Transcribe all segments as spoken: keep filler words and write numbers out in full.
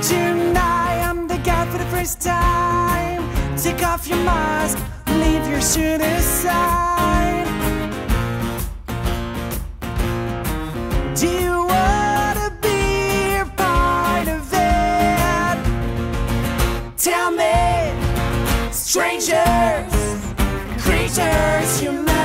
Tonight I'm the guy for the first time. Take off your mask, leave your shirt aside. Do you wanna be a part of it? Tell me, strangers, creatures you met.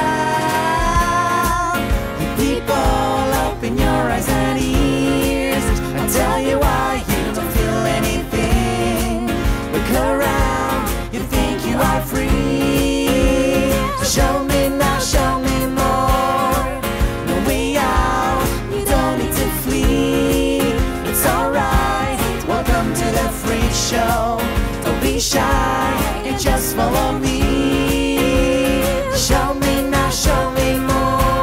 People, open your eyes and ears. I'll tell you why you don't feel anything. Look around, you think you are free. So show me now, show me more. No way out, you don't need to flee. It's alright, welcome to the freak show. Don't be shy, and just follow me. Show me now, show me more.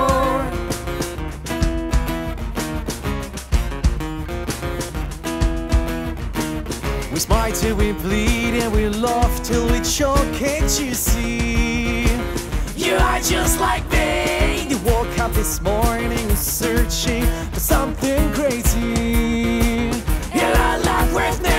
We smile till we bleed and we laugh till we choke. Can't you see? You are just like me. You woke up this morning searching for something crazy. You're alive with me.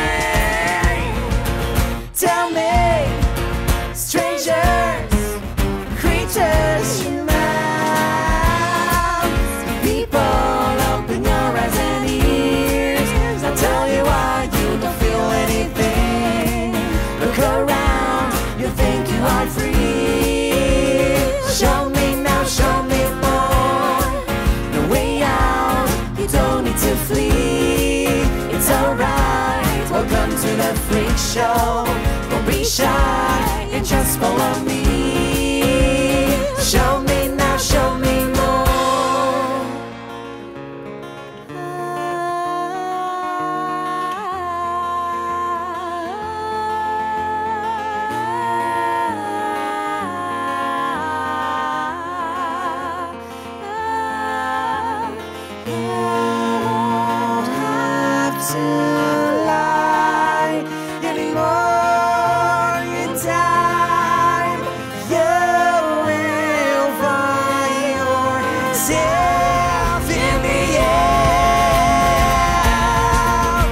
Tell me, strangers, creatures you met. People, open your eyes and ears. I'll tell you why you don't feel anything. Look around, you think you are free. Show me now, show me more. No way out, you don't need to flee. It's alright, welcome to the freak show. Don't be shy, and just follow me. Show me now, show me more. You won't have to lie anymore in time. You will find yourself in the end.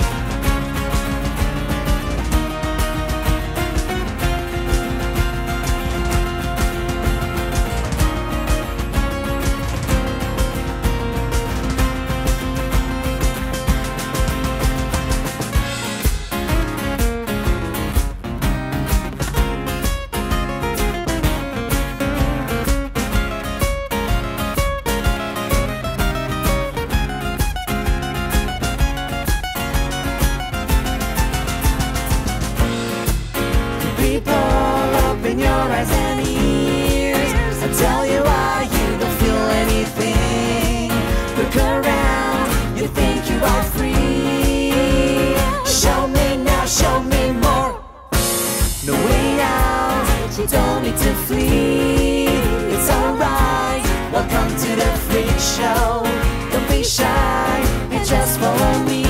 People, open your eyes and ears. I'll tell you why you don't feel anything. Look around, you think you are free. Show me now, show me more. No way out, you don't need to flee. It's alright, welcome to the freak show. Don't be shy, and just follow me.